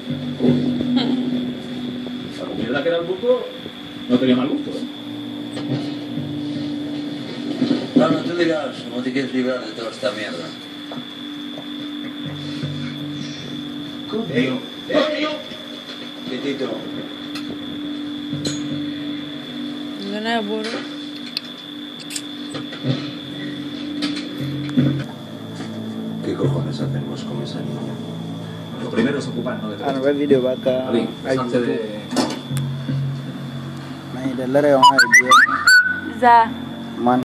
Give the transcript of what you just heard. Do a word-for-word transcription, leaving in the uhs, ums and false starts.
La comida que era el buco no tenía mal gusto, ¿eh? No, no te digas, no te quieres librar de toda esta mierda. ¡Coño! ¡Coño! Titito. No nada bueno. ¿Qué cojones hacemos con esa niña? Lo primero es ocuparnos de todo. Ano ba video baka Ali, ay bastante de... may dalare ang idea Za. man